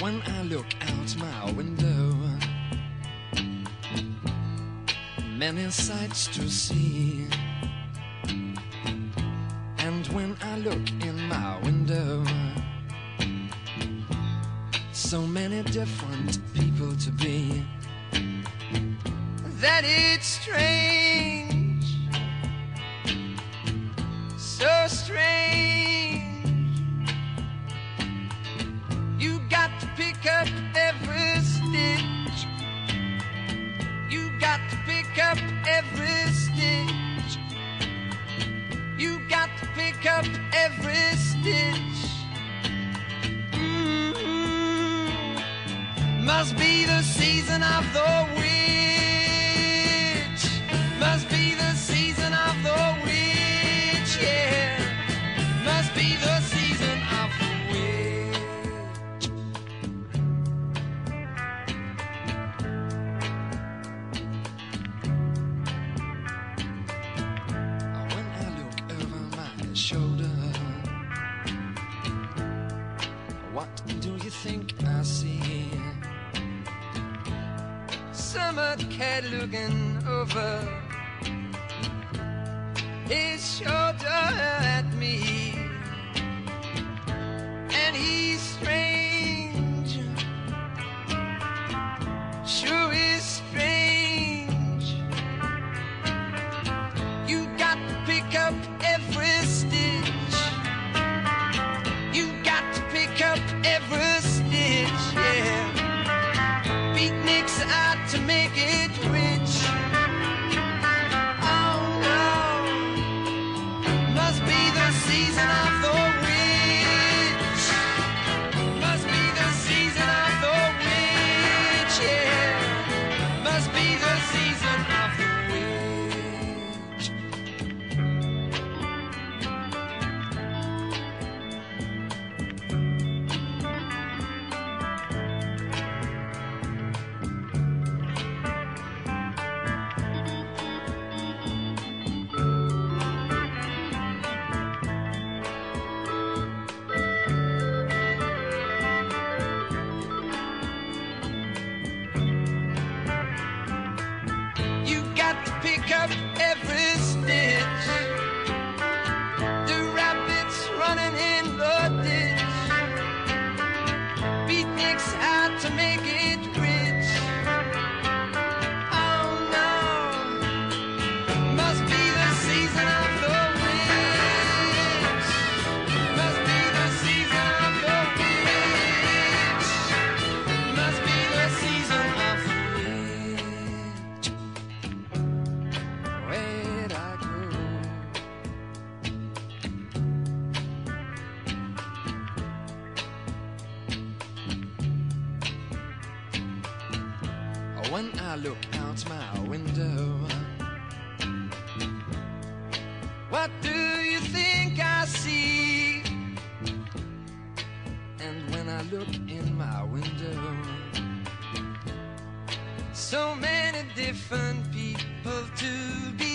When I look out my window, many sights to see. And when I look in my window, so many different people to be, that it's strange, so strange. You got to pick up every stitch. You got to pick up every stitch. You got to pick up every stitch. Must be the season of the witch. Must be the season of the witch, yeah. Must be the season of the witch. When I look over my shoulder, what do you think I see? Summer cat looking over his shoulder at me, and he's strange, sure is strange. You got to pick up every stitch. You got to pick up every stitch, yeah. Beatniks out to make it rich. Oh no, must be the season of the witch. Must be the season of the witch, yeah. Must be the season of the witch. Pick up every stitch. The rabbits running in the ditch. Beatniks out to make it rich. Oh no, must be the season of the witch. Must be the season of the witch. Must be the season of the witch. When I look out my window, what do you think I see? And when I look in my window, so many different people to be.